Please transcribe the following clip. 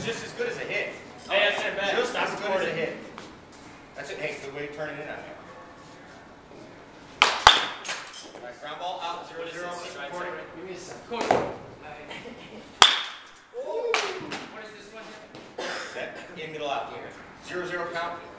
is just as good as a hit. Hey, that's it back. Just as good as a hit. That's it. Hey, good way to turn it in on there. All right, ground ball out, 0-0. Keep recording. Give me a second. Coach. What is this one? Set, in, middle out. 0-0 count.